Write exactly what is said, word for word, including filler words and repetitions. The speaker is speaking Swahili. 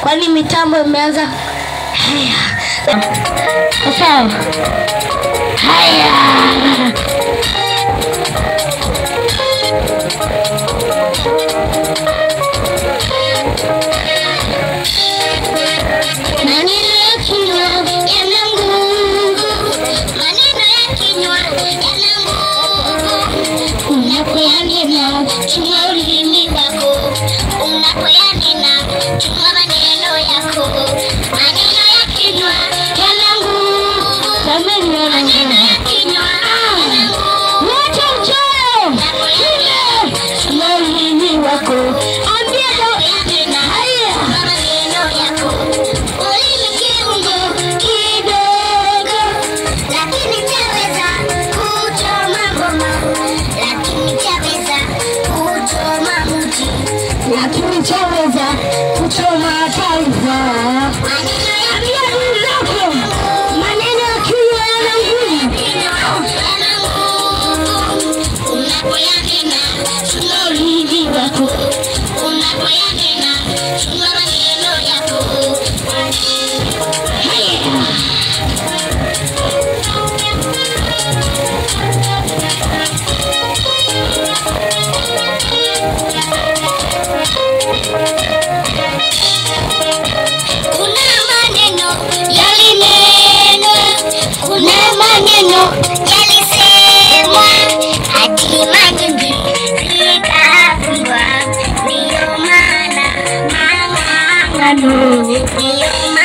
kwani mitambo imeanza. Haya. Sawa. Haya. Maneno ya kinywa yana nguvu, maneno ya kinywa yana nguvu. Unapoyanena chunga ulimi wako, unapoyanena chunga maneno yako. Maneno ya kinywa yana nguvu, maneno ya kinywa yana nguvu. Wacha mchoyo, chunga ulimi wako. Ambia yanena haya maneno yako. Ulimi kiungo kidogo, lakini chaweza kuchoma ngoma, lakini chaweza kuchoma mji, lakini chaweza kuchoma taifa. Maneno ya kinywa yako, maneno ya kinywa yana nguvu. Unapoyanena chunga ulimi wako, unapoyanena chunga maneno yako. Kuna maneno yalinenwa, kuna maneno yalisemwa, hatima nyingi zikafungwa. Ndiyo maana mang'ang'ano, ndiyo maana